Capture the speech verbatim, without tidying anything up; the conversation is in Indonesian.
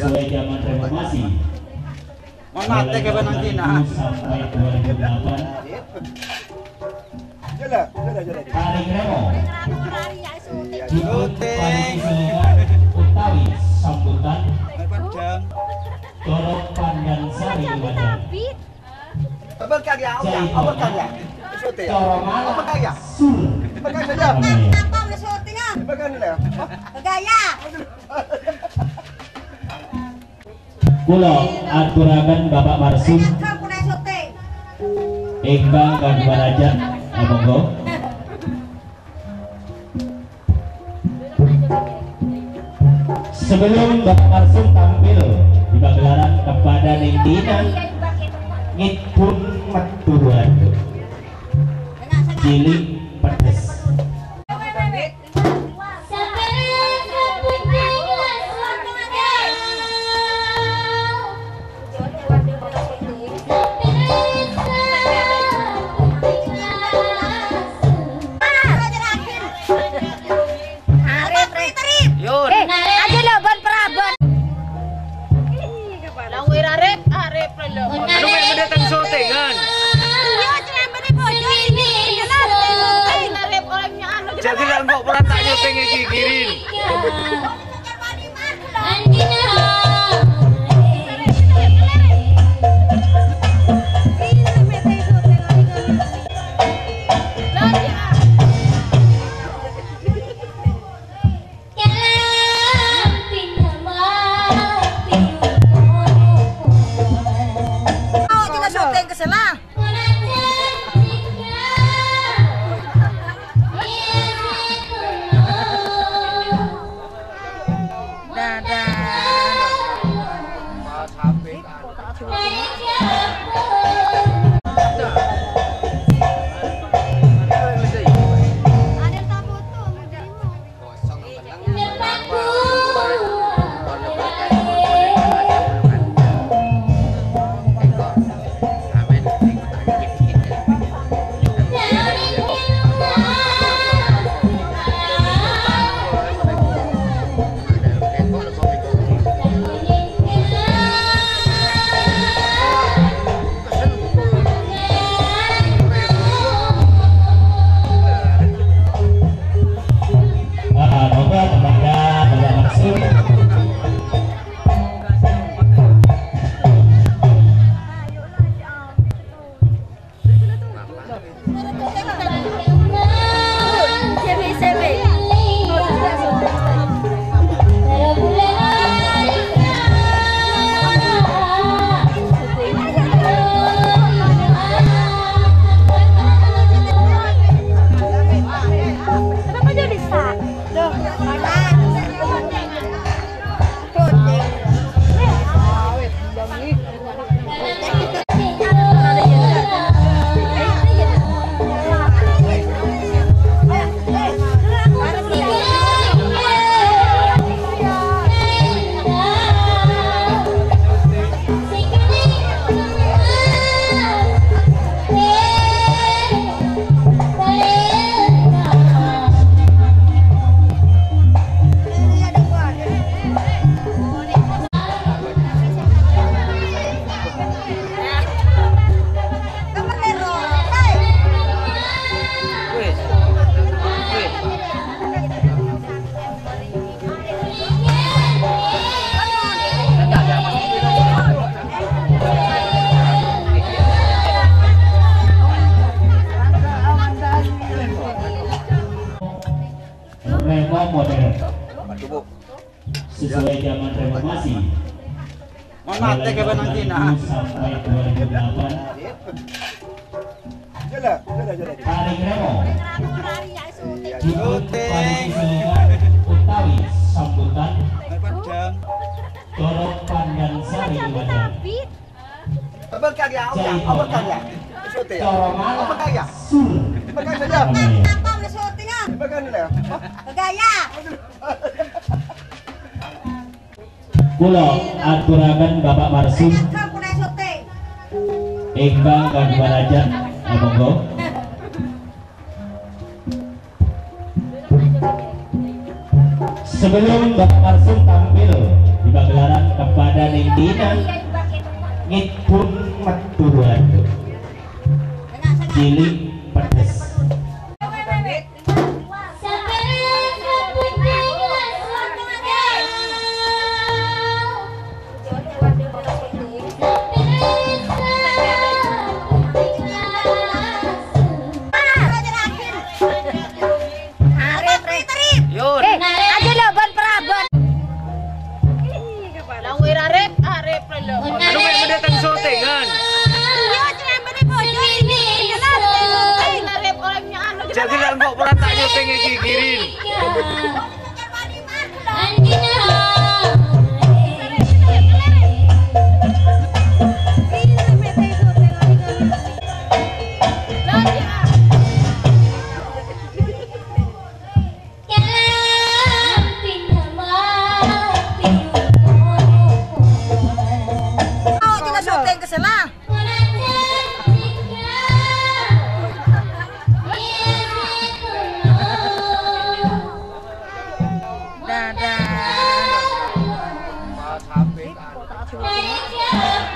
sesuai zaman reformasi. Mohon maaf teh kapan nanti nah. Sampai dua ribu delapan. Jalan, jalan, jalan. Tarik remo. Syuting. Utawi sambutan. Panjang. Corok Pandan Sari Lumajang. Apa karya? Apa karya? Syuting. Corongan. Apa karya? Sur. Bagaimana saja? Apa udah syutingan? Bagaimana ya? Gaya. Kulo aturaken Bapak Marsum Kamu udah syuting. ingkang kadiparajan monggo. Sebelum Bapak Marsum tampil di pagelaran kepada Nindina ngipun meturuan cilik pedes. Ano may mendatang syuting kan? Jadi lang kok pernah tak syuting gigirin. Remo modern sesuai zaman reformasi. Mohon maaf teh kapan nanti nah. Sampai dua ribu delapan. Jalan, jalan, jalan. Tarik remo. Syuting. Utawi sambutan. Panjang. Corok Pandan Sari Lumajang. Apa karya? Apa karya? Syuting. Corongan. Apa karya? Sur. Bagaimana saja? Apa udah syutingan? Bagaimana ya? Gaya. Kulo aturaken Bapak Marsum Kamu udah syuting. ingkang kadiparajan monggo. Sebelum Bapak Marsum tampil di pagelaran kepada pada ning dina ngitun metuan cilik pedes. Jadi lah enggak pernah tanya pengen gigirin. Oh, kita syuting ke sana. Dadah.